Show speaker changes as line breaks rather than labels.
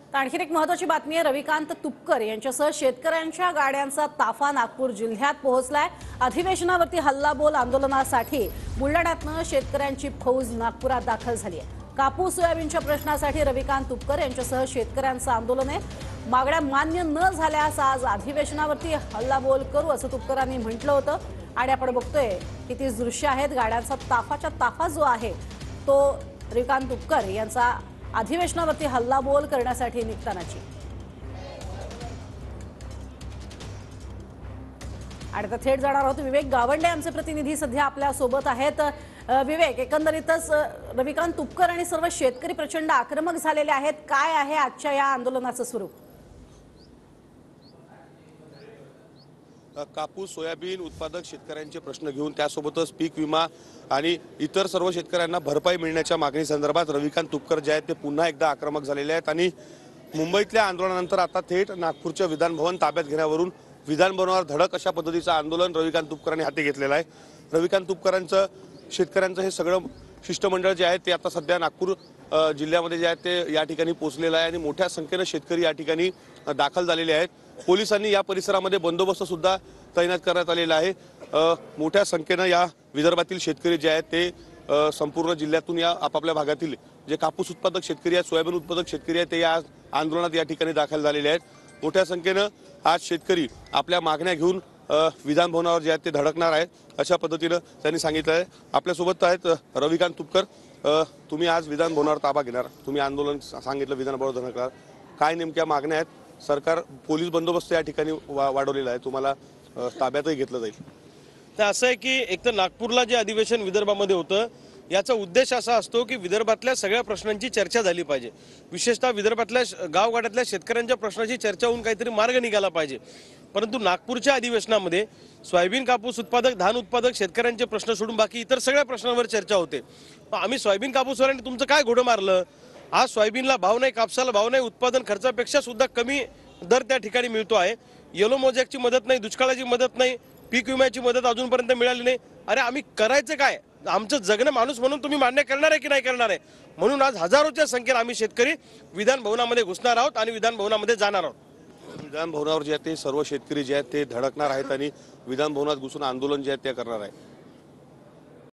तर आणखी एक महत्त्वाची बातमी आहे। रविकांत तुपकर यांच्यासह शेतकऱ्यांच्या गाड्यांचा ताफा नागपूर जिल्ह्यात पोहोचलाय। अधिवेशनावरती हल्लाबोल आंदोलनासाठी बुलढाण्यातनं शेतकऱ्यांची फौज नागपुरात दाखल झाली आहे। कापूस सोयाबीनच्या प्रश्नासाठी रविकांत तुपकर यांच्यासह शेतकऱ्यांचं आंदोलन आहे। मागण्या मान्य न झाल्यास आज अधिवेशनावरती हल्लाबोल करू असं तुपकरांनी म्हटलं होतं। आणि आपण बघतोय की ती दृश्य आहेत। गाड्यांचा ताफाच्या ताफा जो आहे तो रविकांत तुपकर यांचा अधिवेशनावरती हल्लाबोल करण्यासाठी निघतानाची। आणि आता थेट जाणार आहोत विवेक गावंडे आमचे प्रतिनिधी सध्या आपल्या सोबत आहेत। विवेक, एकंदरीतच रविकांत तुपकर आणि सर्व शेतकरी प्रचंड आक्रमक झालेले आहेत। काय आहे आजच्या या आंदोलनाचं स्वरूप?
कापूस सोयाबीन उत्पादक शेतकऱ्यांचे प्रश्न घेऊन त्यासोबतच पीक विमा आणि इतर सर्व शेतकऱ्यांना भरपाई मिळण्याच्या मागणी संदर्भात रविकांत तुपकर जे आहेत ते पुन्हा एकदा आक्रमक झालेले आहेत। आणि मुंबईतल्या आंदोलनानंतर आता थेट नागपूरच्या विधान भवन ताब्यात घेण्यावरून विधान भवनावर धडक अशा पद्धतीचं आंदोलन रविकांत तुपकरांनी हाती घेतलेलं आहे। रविकांत तुपकरांचं शेतकऱ्यांचं हे सगळं शिष्टमंडळ जे आहे ते आता सध्या नागपूर जिल्ह्यामध्ये जे आहेत ते या ठिकाणी पोहोचलेलं आहे आणि मोठ्या संख्येने शेतकरी या ठिकाणी दाखल झालेले आहेत। पोलिसांनी या परिसरामध्ये बंदोबस्त सुद्धा तैनात करण्यात आलेला आहे। मोठ्या संख्येने या विदर्भातील शेतकरी जे आहेत ते संपूर्ण जिल्ह्यातून या आपापल्या भागातील जे कापूस उत्पादक शेतकरी आहेत, सोयाबीन उत्पादक शेतकरी आहेत ते या आंदोलनात या ठिकाणी दाखल झालेले आहेत। मोठ्या संख्येने आज शेतकरी आपल्या मागण्या घेऊन विधान भवनावर जे आहेत ते धडकणार आहेत अशा पद्धतीनं त्यांनी सांगितलं आहे। आपल्यासोबत आहेत रविकांत तुपकर, तुम्ही आज विधान भवनावर ताबा घेणार, तुम्ही आंदोलन सांगितलं विधान भवनावर धडकणार, काय नेमक्या मागण्या आहेत? सरकार पोलीस बंदोबस्त या ठिकाणी वाढवलेला आहे, तुम्हाला ताब्यातही घेतलं जाईल?
तर असं आहे की एक तर नागपूरला जे अधिवेशन विदर्भामध्ये होतं याचा उद्देश असा असतो की विदर्भातल्या सगळ्या प्रश्नांची चर्चा झाली पाहिजे। विशेषतः विदर्भातल्या गावगाड्यातल्या शेतकऱ्यांच्या प्रश्नाची चर्चा होऊन काहीतरी मार्ग निघाला पाहिजे। परंतु नागपूरच्या अधिवेशनामध्ये सोयाबीन कापूस उत्पादक धान उत्पादक शेतकऱ्यांचे प्रश्न सोडून बाकी इतर सगळ्या प्रश्नांवर चर्चा होते। आम्ही सोयाबीन कापूसवाल्यांनी तुमचं काय घोडं मारलं? आज सोयाबीनला भाव नाही, कापसाला भाव नाही, उत्पादन खर्चापेक्षा सुद्धा कमी दर त्या ठिकाणी मिळतो आहे। येलो मोजॅकची मदत नाही, दुष्काळाची मदत नाही, पीक विम्याची मदत अजूनपर्यंत मिळाली नाही। अरे आम्ही करायचं काय? आमचं जगणं माणूस म्हणून तुम्ही मान्य करणार आहे की नाही करणार आहे? म्हणून आज हजारोच्या संख्येने आम्ही शेतकरी विधान भवनामध्ये घुसणार आहोत आणि विधान भवनामध्ये जाणार आहोत।
विधान भवनावर जे आहेत ते सर्व शेतकरी जे आहेत ते धडकणार आहेत आणि विधान भवनात घुसून आंदोलन जे आहे ते करणार आहे।